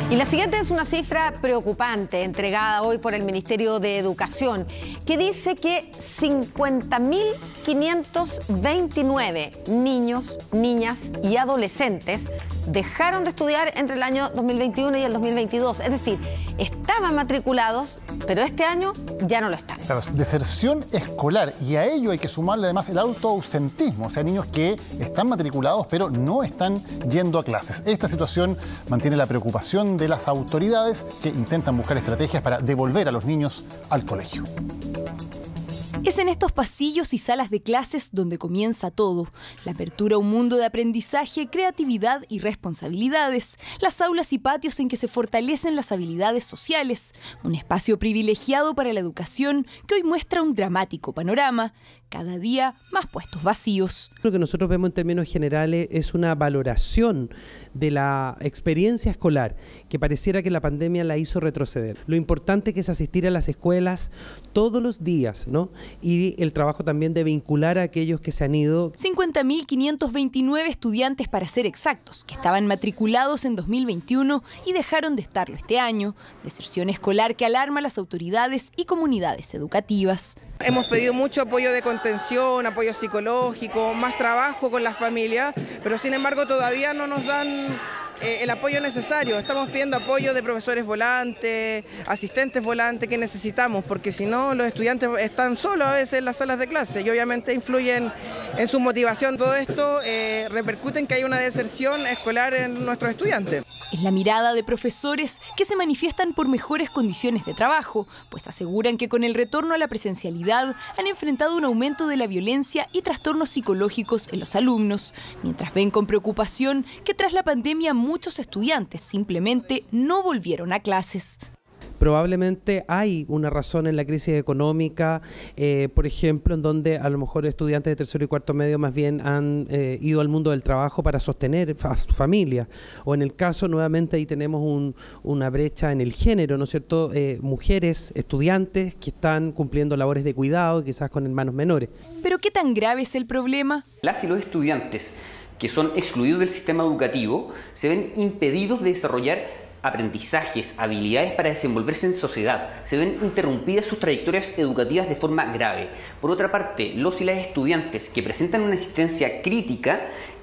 Y la siguiente es una cifra preocupante entregada hoy por el Ministerio de Educación, que dice que 50.529 niños, niñas y adolescentes dejaron de estudiar entre el año 2021 y el 2022. Es decir, estaban matriculados, pero este año ya no lo están. Claro, deserción escolar, y a ello hay que sumarle además el autoausentismo, o sea, niños que están matriculados pero no están yendo a clases. Esta situación mantiene la preocupación de las autoridades que intentan buscar estrategias para devolver a los niños al colegio. Es en estos pasillos y salas de clases donde comienza todo. La apertura a un mundo de aprendizaje, creatividad y responsabilidades. Las aulas y patios en que se fortalecen las habilidades sociales. Un espacio privilegiado para la educación que hoy muestra un dramático panorama. Cada día más puestos vacíos. Lo que nosotros vemos en términos generales es una valoración de la experiencia escolar que pareciera que la pandemia la hizo retroceder. Lo importante que es asistir a las escuelas todos los días, ¿no? Y el trabajo también de vincular a aquellos que se han ido. 50.529 estudiantes, para ser exactos, que estaban matriculados en 2021 y dejaron de estarlo este año. Deserción escolar que alarma a las autoridades y comunidades educativas. Hemos pedido mucho apoyo de contención, apoyo psicológico, más trabajo con las familias, pero sin embargo todavía no nos dan el apoyo necesario. Estamos pidiendo apoyo de profesores volantes, asistentes volantes que necesitamos, porque si no los estudiantes están solos a veces en las salas de clase y obviamente influyen en su motivación. Todo esto repercute en que hay una deserción escolar en nuestros estudiantes. Es la mirada de profesores que se manifiestan por mejores condiciones de trabajo, pues aseguran que con el retorno a la presencialidad han enfrentado un aumento de la violencia y trastornos psicológicos en los alumnos, mientras ven con preocupación que tras la pandemia muchos estudiantes simplemente no volvieron a clases. Probablemente hay una razón en la crisis económica, por ejemplo, en donde a lo mejor estudiantes de tercero y cuarto medio más bien han ido al mundo del trabajo para sostener a su familia. O en el caso, nuevamente, ahí tenemos una brecha en el género, ¿no es cierto? Mujeres, estudiantes que están cumpliendo labores de cuidado, quizás con hermanos menores. ¿Pero qué tan grave es el problema? Las y los estudiantes que son excluidos del sistema educativo se ven impedidos de desarrollar aprendizajes, habilidades para desenvolverse en sociedad. Se ven interrumpidas sus trayectorias educativas de forma grave. Por otra parte, los y las estudiantes que presentan una asistencia crítica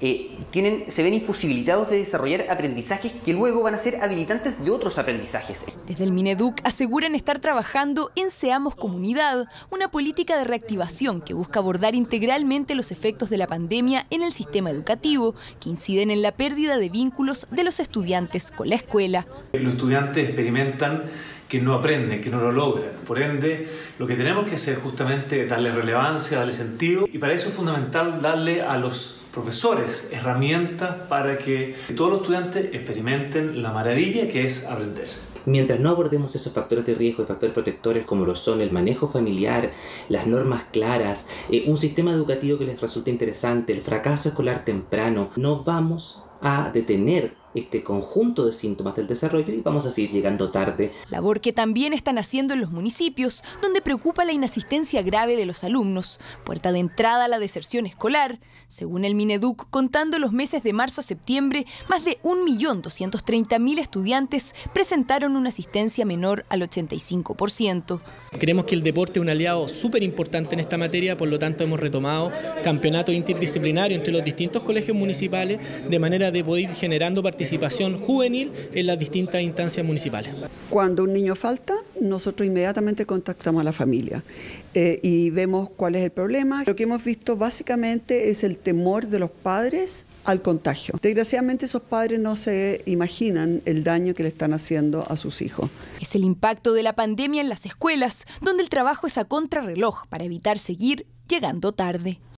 se ven imposibilitados de desarrollar aprendizajes que luego van a ser habilitantes de otros aprendizajes. Desde el Mineduc aseguran estar trabajando en Seamos Comunidad, una política de reactivación que busca abordar integralmente los efectos de la pandemia en el sistema educativo, que inciden en la pérdida de vínculos de los estudiantes con la escuela. Los estudiantes experimentan que no aprenden, que no lo logran. Por ende, lo que tenemos que hacer justamente es darle relevancia, darle sentido, y para eso es fundamental darle a los profesores herramientas para que todos los estudiantes experimenten la maravilla que es aprender. Mientras no abordemos esos factores de riesgo y factores protectores como lo son el manejo familiar, las normas claras, un sistema educativo que les resulte interesante, el fracaso escolar temprano, no vamos a detener este conjunto de síntomas del desarrollo y vamos a seguir llegando tarde. Labor que también están haciendo en los municipios, donde preocupa la inasistencia grave de los alumnos, puerta de entrada a la deserción escolar. Según el Mineduc, contando los meses de marzo a septiembre, más de 1.230.000 estudiantes presentaron una asistencia menor al 85%. Creemos que el deporte es un aliado súper importante en esta materia, por lo tanto hemos retomado campeonatos interdisciplinarios entre los distintos colegios municipales, de manera de poder ir generando participación juvenil en las distintas instancias municipales. Cuando un niño falta, nosotros inmediatamente contactamos a la familia y vemos cuál es el problema. Lo que hemos visto básicamente es el temor de los padres al contagio. Desgraciadamente esos padres no se imaginan el daño que le están haciendo a sus hijos. Es el impacto de la pandemia en las escuelas, donde el trabajo es a contrarreloj para evitar seguir llegando tarde.